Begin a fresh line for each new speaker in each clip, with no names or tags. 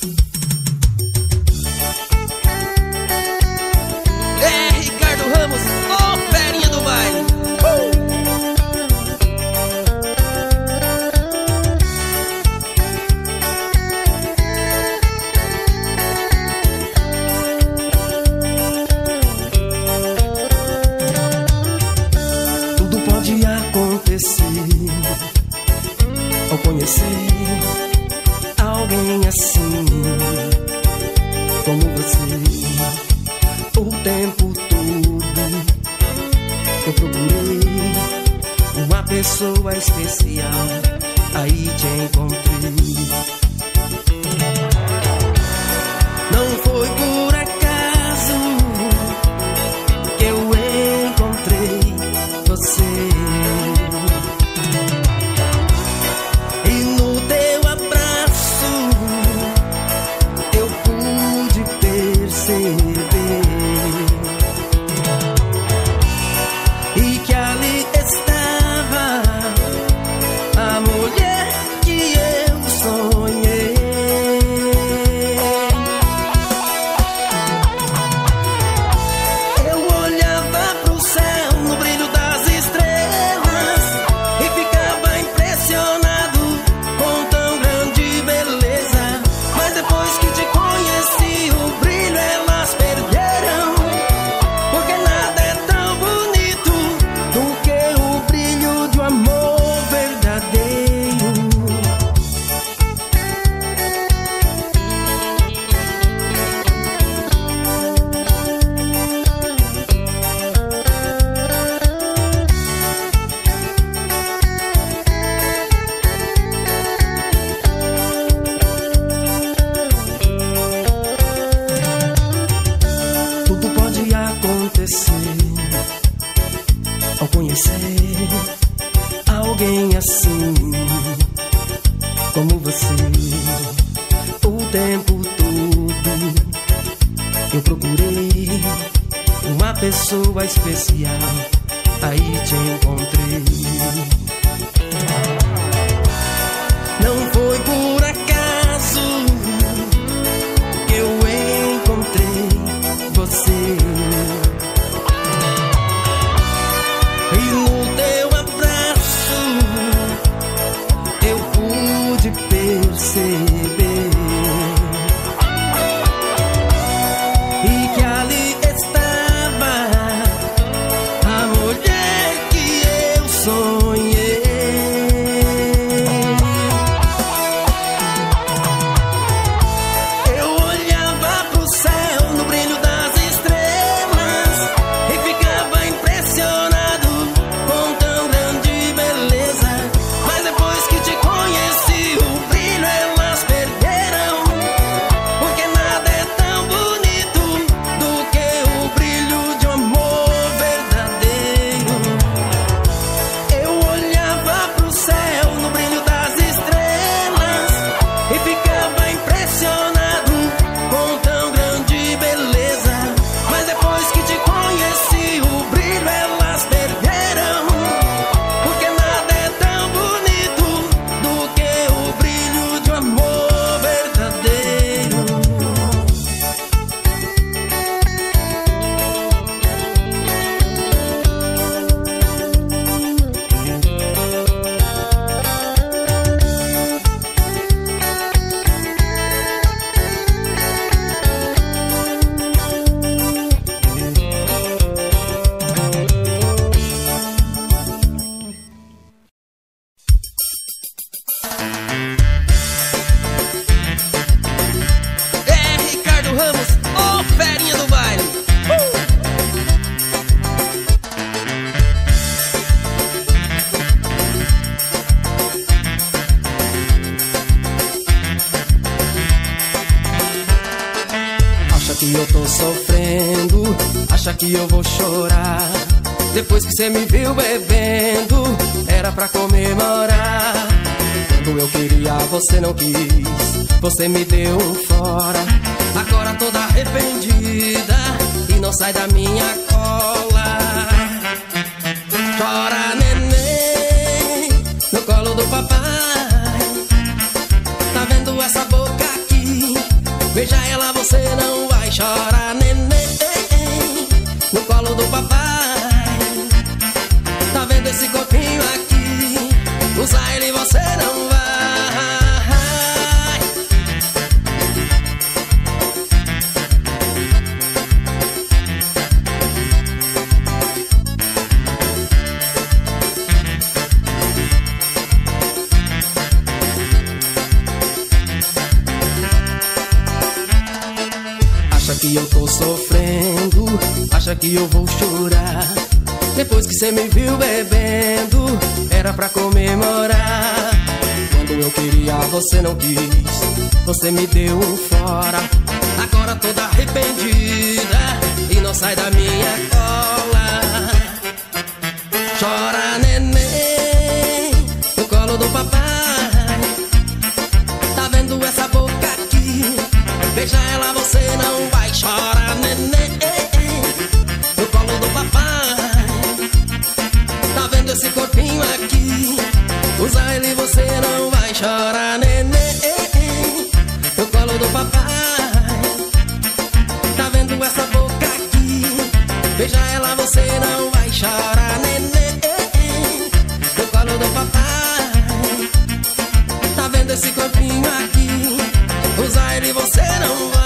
É Ricardo Ramos, ó ferinha do baile.
Tudo pode acontecer ao conhecer alguém assim como você. O tempo todo eu procurei uma pessoa especial, aí te encontrei. Não foi por acaso que eu encontrei você. E no teu abraço eu pude perceber e que ali estava a mulher que eu sonhei. Eu olhava pro céu no brilho das estrelas e ficava impressionado com tão grande beleza. Mas depois que te conheci, o brilho elas perderam, porque nada é tão bonito do que o brilho de um amor verdadeiro. Tudo pode acontecer ao conhecer alguém assim como você. O tempo todo eu procurei uma pessoa especial, aí te encontrei. Não foi por acaso que eu encontrei você. E no teu abraço eu pude perceber e que ali estava a mulher que eu sonhei. Eu olhava pro céu no brilho das estrelas e ficava impressionado com tão grande beleza. Mas depois que te conheci, o brilho elas perderam, porque nada é tão bonito do que o brilho de um amor verdadeiro. Eu olhava pro céu no brilho das estrelas e ficava impressionado com tão grande beleza. Mas depois que te conheci, o brilho elas perderam, porque nada é tão bonito do que o brilho de um amor verdadeiro.
É Ricardo Ramos, ó ferinha do baile.
Acha que eu tô sofrendo, acha que eu vou chorar. Depois que cê me viu bebendo, era pra comemorar. Quando eu queria, você não quis, você me deu um fora. Agora toda arrependida e não sai da minha cola. Chora, neném, no colo do papai. Tá vendo essa boca aqui? que eu tô sofrendo, acha que eu vou chorar. Depois que cê me viu bebendo, era pra comemorar. Quando eu queria, você não quis, você me deu um fora. Agora toda arrependida e não sai da minha cola. Chora, neném, no colo do papai. Tá vendo essa boca aqui? Beija ela, você não vai. Chora, neném, no colo do papai. Tá vendo esse corpinho aqui? Usa ele, você não vai. Chora, neném, no colo do papai. Tá vendo essa boca aqui? Beija ela, você não vai. Chora, neném, no colo do papai. Tá vendo esse corpinho aqui? Usa ele, você não vai.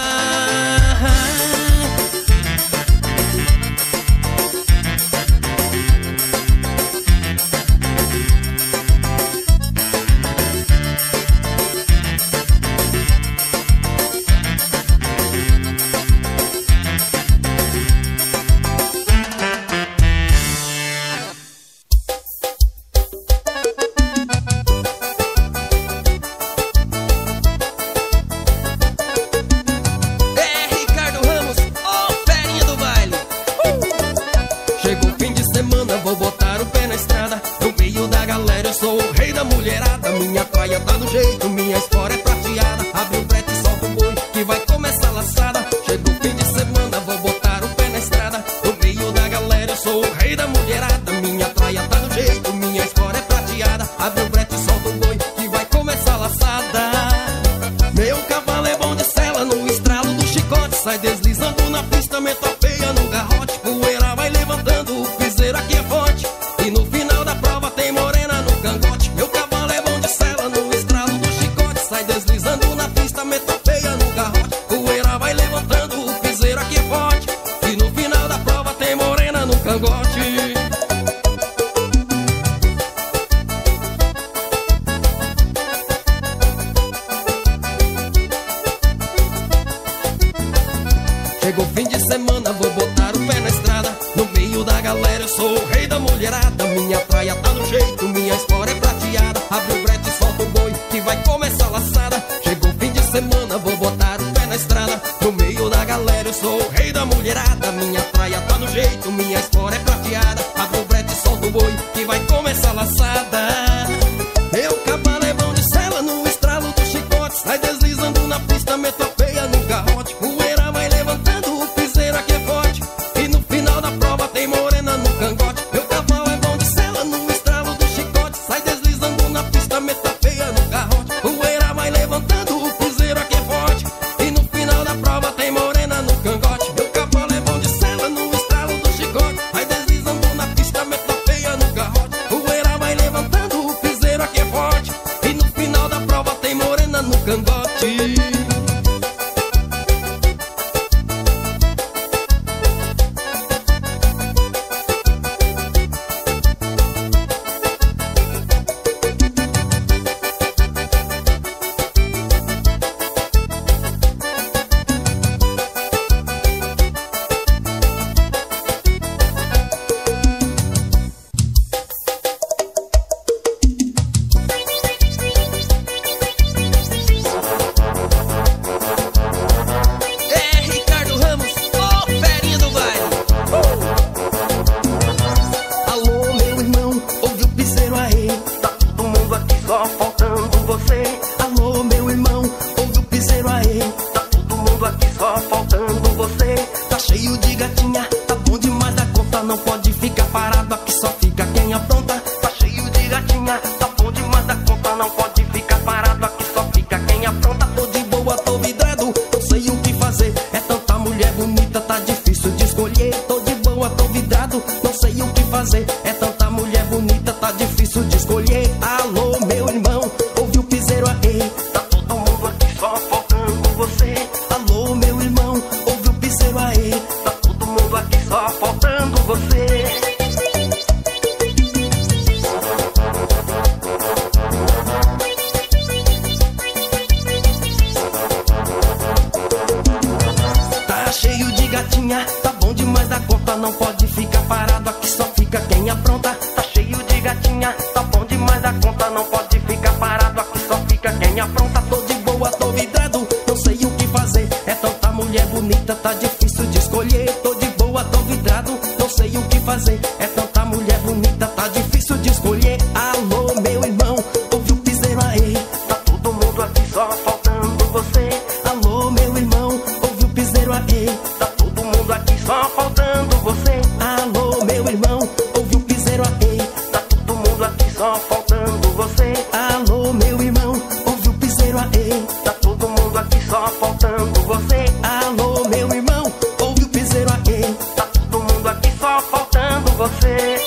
gatinha, tá bom demais da conta, não pode ficar parado, aqui só fica quem apronta. Tá cheio de gatinha, tá bom demais da conta, não pode ficar parado, aqui só fica quem apronta. Tô de boa, tô vidrado, não sei o que fazer, é tanta mulher bonita, tá difícil de escolher. Tô de boa, tô vidrado, não sei o que fazer, é tanta mulher bonita, tá difícil de escolher. Alô, meu irmão, ouve o piseiro aí, tá todo mundo aqui só faltando você. Alô, meu irmão, ouve o piseiro aí, tá todo mundo aqui só faltando você. Alô, meu irmão, ouve o piseiro aí, tá todo mundo aqui só faltando você. Alô, meu irmão, ouve o piseiro aí, tá todo mundo aqui só faltando você. Alô, meu irmão, ouve o piseiro aí, tá todo mundo aqui só faltando você.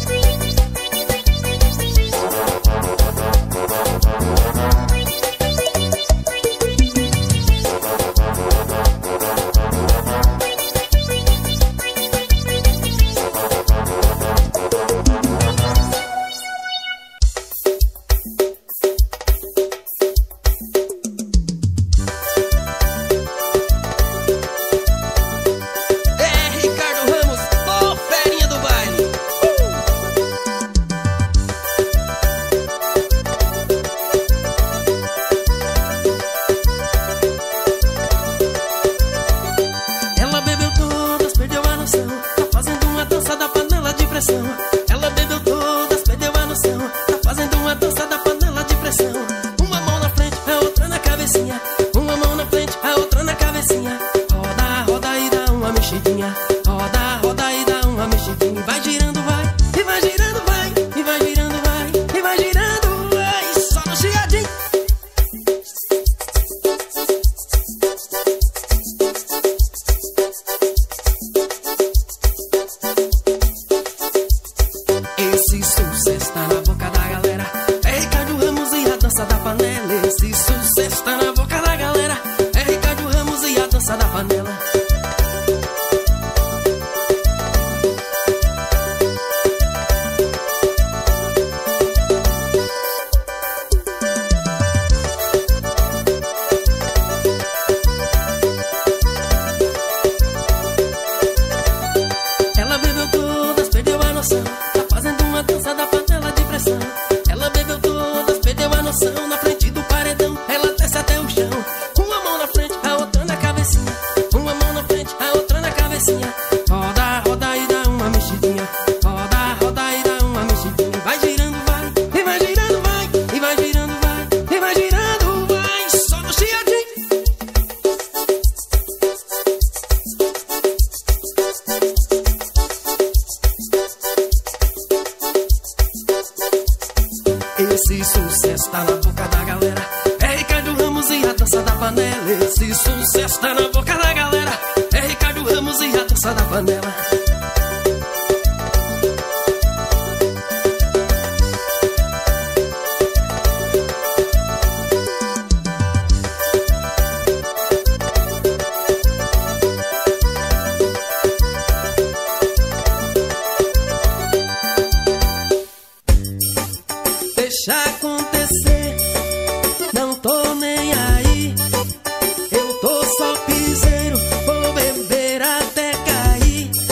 Ela bebeu todas, perdeu a noção, tá fazendo uma dança da panela de pressão. Uma mão na frente, a outra na cabecinha, uma mão na frente, a outra na cabecinha. Roda, roda e dá uma mexidinha, roda, roda e dá uma mexidinha. Vai girando, vai, e vai girando, vai, e vai girando, vai, e vai girando, vai, só no chiadinho. Esse sucesso tá na boca da galera, é Ricardo Ramos e a dança da panela. Esse sucesso tá na boca da galera, é Ricardo Ramos e a dança da panela. Ela bebeu todas, perdeu a noção, uma dança da panela de pressão. Ela bebeu todas, perdeu a noção, na frente do paredão, ela desce até o chão. Uma mão na frente, a outra na cabecinha, uma mão na frente, a outra na cabecinha. Roda, roda e dá uma mexidinha, roda, roda e dá uma mexidinha. Vai girando, vai, e vai girando, vai, e vai girando, vai, e vai girando, vai, só no chiadinho. Esse sucesso tá na boca da galera, é Ricardo Ramos e a dança da panela. Esse sucesso tá na boca da galera, é Ricardo Ramos e a dança da panela. Deixa acontecer, não tô nem aí. Eu tô só piseiro, vou beber até cair.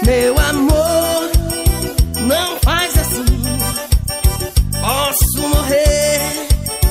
Meu amor, não faz assim, posso morrer.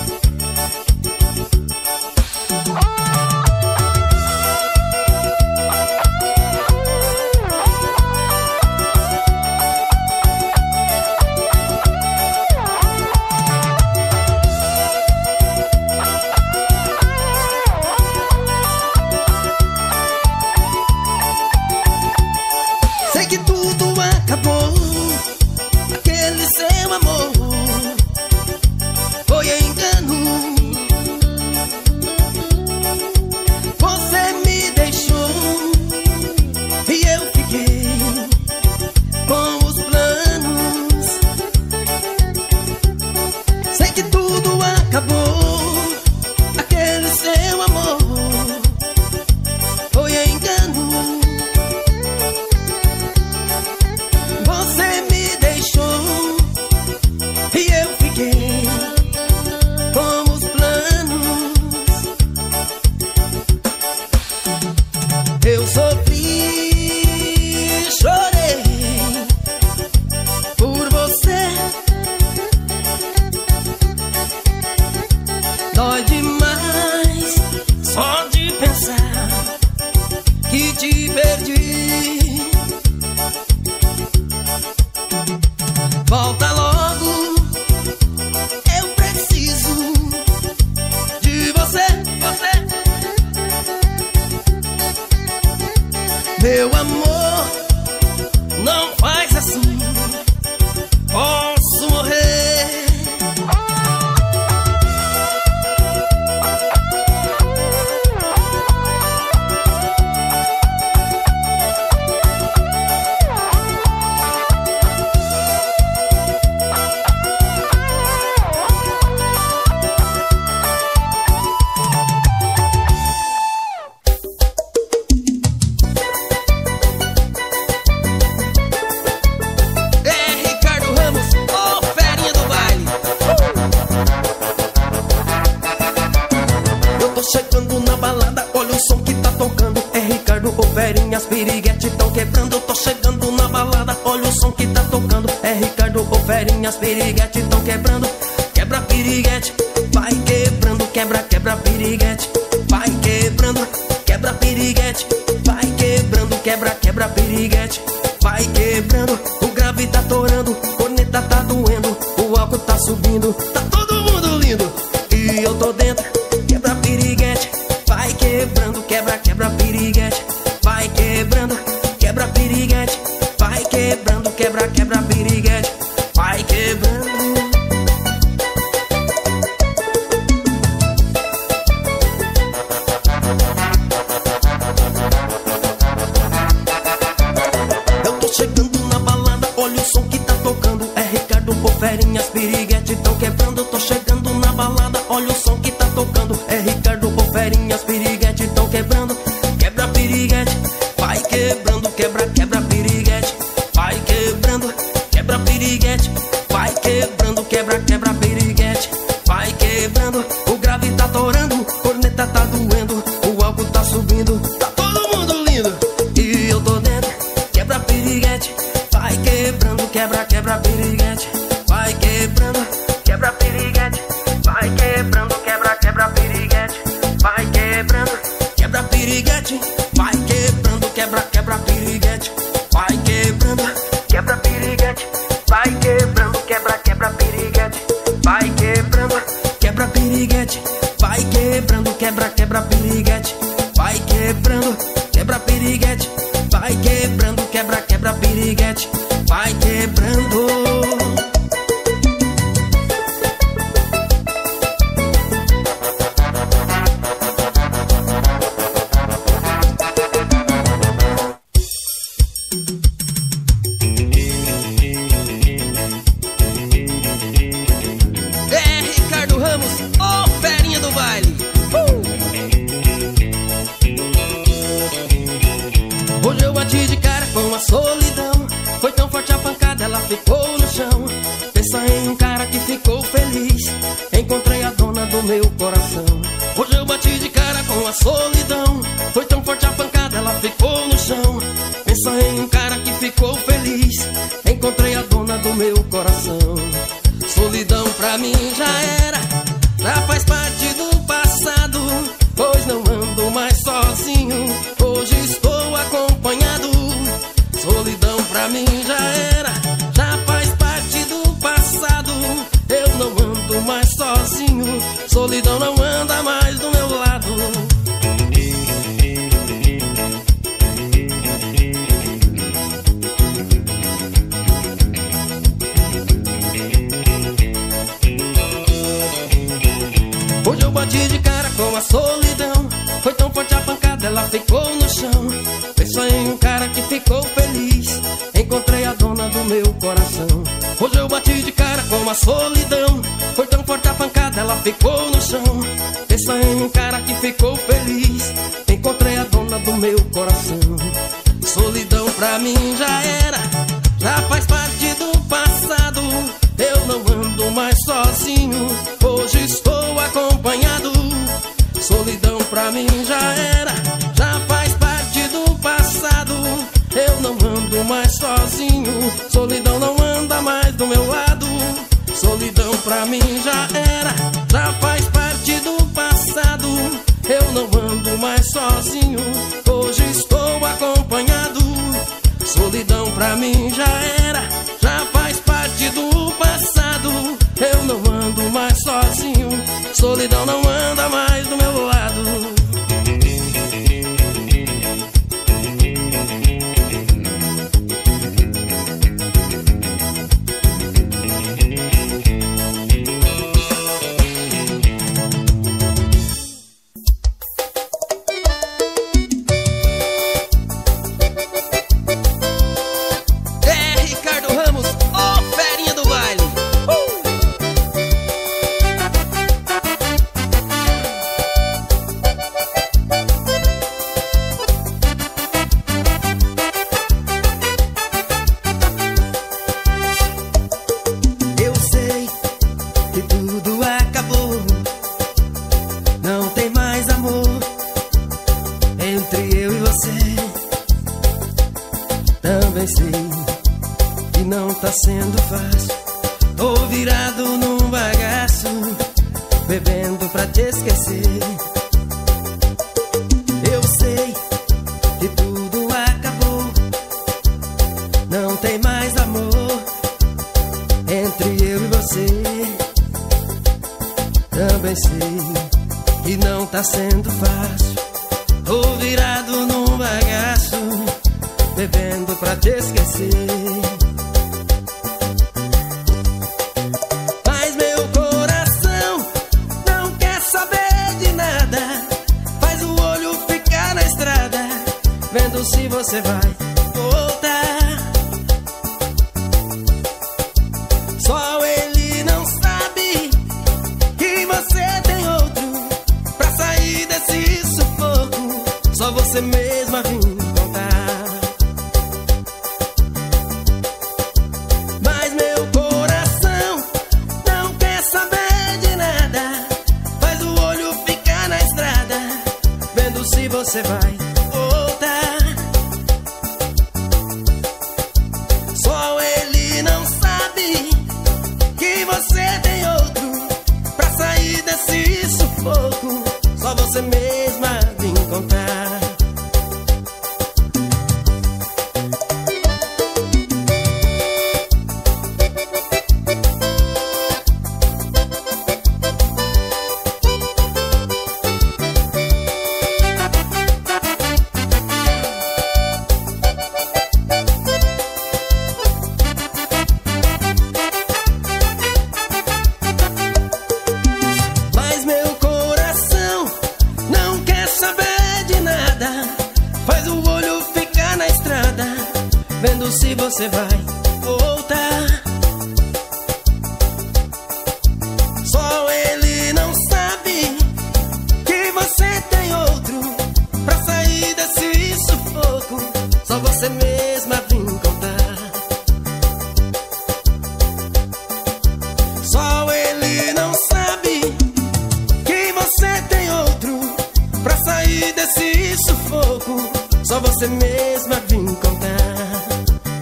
Sei que tudo acabou, aquele seu amor foi engano. Você me deixou e eu fiquei com os planos. Sei que tudo acabou, aquele seu amor foi engano. Você me deixou e eu fiquei com os planos. Eu sofri, chorei por você. Dói demais só de pensar que te perdi. Volta logo, eu preciso de você, Meu amor, não faz assim, posso morrer. Chegando na balada, olha o som que tá tocando. É Ricardo, o Verinha, as piriguetes tão quebrando. Tô chegando na balada, olha o som que tá tocando. É Ricardo, o Verinha, as piriguetes tão quebrando. Quebra piriguete, vai quebrando. Quebra, quebra piriguete, vai quebrando. Quebra piriguete, vai quebrando. Quebra, quebra piriguete, vai quebrando. O grave tá torando, corneta tá doendo. O álcool tá subindo, tá todo mundo lindo. E eu tô dentro. Quebra piriguete, vai quebrando. Quebra, quebra piriguete, vai quebrando. Quebra piriguete, vai quebrando. Quebra, quebra piriguete, vai quebrando. Eu tô chegando na balada, olha o som que tá tocando. É Ricardo, o Verinha, as piriguetes tão quebrando. Tô chegando na balada, olha o som que tá tocando. É Ricardo, o Verinha, as piriguetes tão quebrando. Quebra piriguete, vai quebrando. Quebra, quebra piriguete, vai quebrando. Quebra piriguete, vai quebrando. Quebra, quebra piriguete, vai quebrando. O grave tá torando, corneta tá doendo. O álcool tá subindo, tá todo mundo lindo. E eu tô dentro. Quebra piriguete, vai quebrando. Quebra, quebra piriguete, vai quebrando. Quebra piriguete, vai quebrando. Quebra, quebra piriguete, vai quebrando. Quebra piriguete, vai quebrando. Quebra, quebra piriguete, vai quebrando. Quebra piriguete, vai quebrando. Quebra, quebra piriguete, vai quebrando. Quebra piriguete, vai quebrando. Quebra, quebra piriguete, vai quebrando. Quebra piriguete, vai quebrando. Quebra, quebra piriguete, vai quebrando. Hoje eu bati de cara com a solidão. Foi tão forte a pancada, ela ficou no chão. Pensa em um cara que ficou feliz. Encontrei a dona do meu coração. Hoje eu bati de cara com a solidão. Foi tão forte a pancada, ela ficou no chão. Pensa em um cara que ficou feliz. Encontrei a dona do meu coração. Solidão pra mim já era, já faz parte do passado, pois não ando mais sozinho, hoje estou acompanhado. Solidão pra mim já era, já faz parte do passado, eu não ando mais sozinho, solidão não anda mais do meu lado. Hoje eu bati de cara com a solidão, foi tão forte a pancada, ela ficou no chão. Pensa em um cara que ficou feliz, encontrei a dona do meu coração. Hoje eu bati de cara com a solidão, foi tão forte a pancada, ela ficou no chão. Pensa em um cara que ficou feliz, encontrei a dona do meu coração. Solidão pra mim já era, já faz parte do passado, eu não ando mais sozinho, hoje estou acompanhado. Solidão pra mim já era, já faz parte do passado, eu não ando mais sozinho, solidão não anda mais do meu lado. Solidão pra mim já era, já faz parte do passado, eu não ando mais sozinho, hoje estou acompanhado. Solidão pra mim já era, já faz parte do passado, eu não ando mais sozinho, solidão não anda mais do meu lado. Sendo fácil, tô virado num bagaço, bebendo pra te esquecer. Eu sei que tudo acabou, não tem mais amor entre eu e você. Também sei que não tá sendo fácil, tô virado num bagaço, bebendo pra te esquecer. Vendo se você vai voltar. Só ele não sabe que você tem outro pra sair desse sufoco. Só você mesma vim contar. Mas meu coração não quer saber de nada. Faz o olho ficar na estrada, vendo se você vai. Só você mesma vim contar. Vendo se você vai voltar. Só ele não sabe que você tem outro pra sair desse sufoco. Só você mesma vim contar. Só ele não sabe que você tem outro pra sair desse sufoco. Só você mesma vim contar.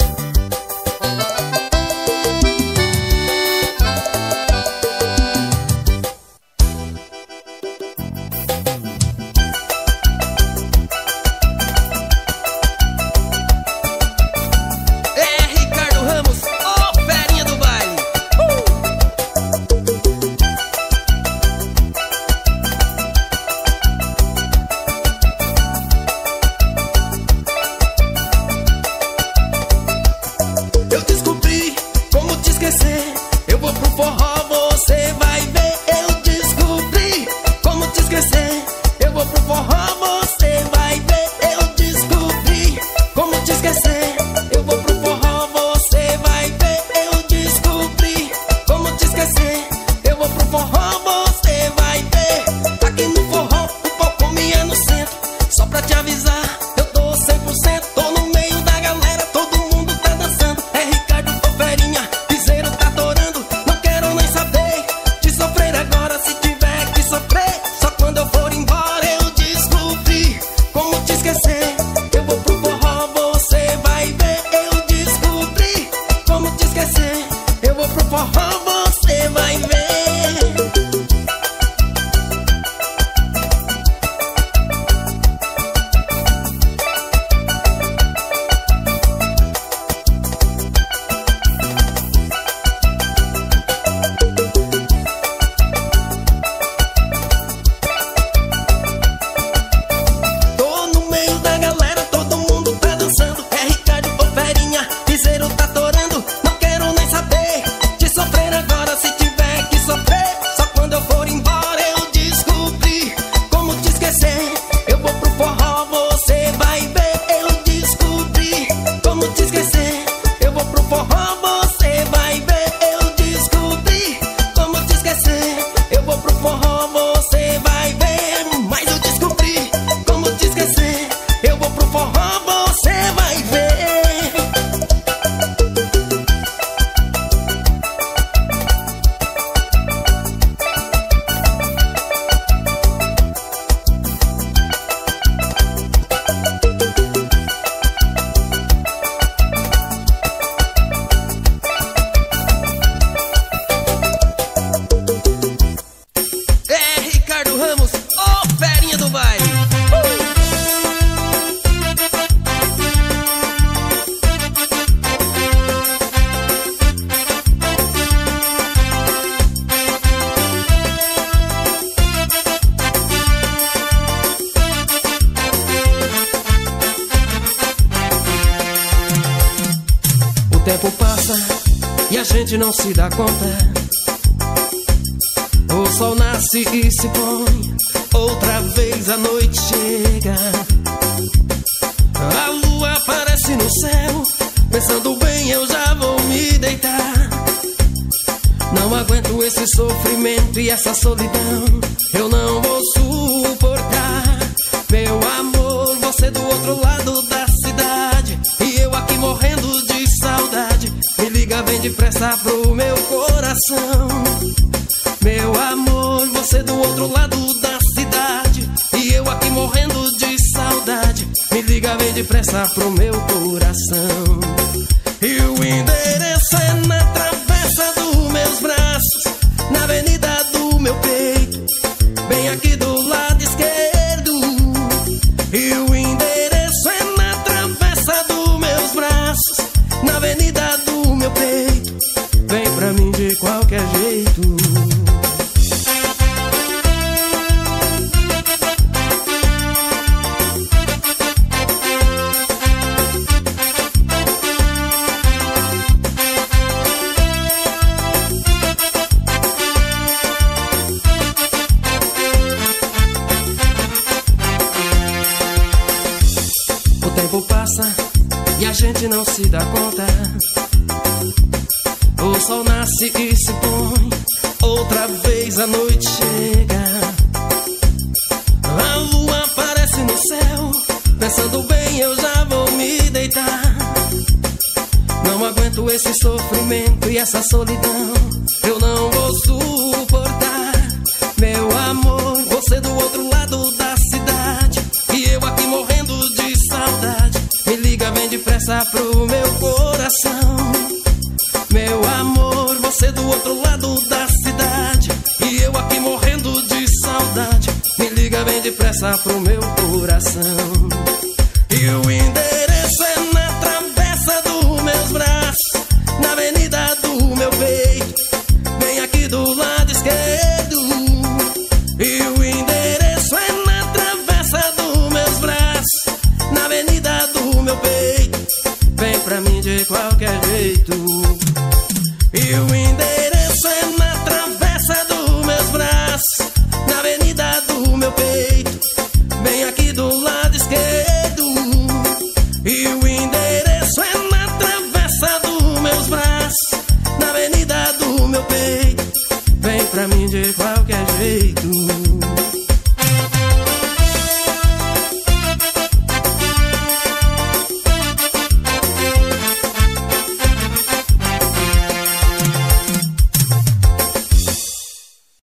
O tempo passa e a gente não se dá conta. O sol nasce e se põe, outra vez a noite chega. A lua aparece no céu, pensando bem eu já vou me deitar. Não aguento esse sofrimento e essa solidão, eu não vou suportar. Meu amor, você do outro lado da cidade e eu aqui morrendo de saudade. Me liga, vem depressa pro meu coração. Meu amor, você do outro lado da cidade e eu aqui morrendo de saudade. Me liga, vem depressa pro meu coração. E o endereço é na travessa dos meus braços, na avenida do meu peito, bem aqui do lado esquerdo. E o endereço é na travessa dos meus braços, na avenida do meu peito. Vem pra mim de qualquer jeito. O tempo passa e a gente não se dá conta. O sol nasce e se põe, outra vez a noite chega. A lua aparece no céu, pensando bem eu já vou me deitar. Não aguento esse sofrimento e essa solidão, eu não vou suportar. Meu amor, você do outro lado da cidade e eu aqui morrendo de saudade. Me liga, vem depressa pro meu coração. Meu amor, você do outro lado da cidade e eu aqui morrendo de saudade. Me liga, vem depressa pro meu coração. E o endereço é na travessa dos meus braços, na avenida do meu peito, bem aqui do lado esquerdo. E o endereço é na travessa dos meus braços, na avenida do meu peito. Vem pra mim de qualquer jeito. E o endereço é na travessa dos meus braços, na avenida do meu peito, bem aqui do lado esquerdo. E o endereço é na travessa dos meus braços, na avenida do meu peito. Vem pra mim de qualquer jeito.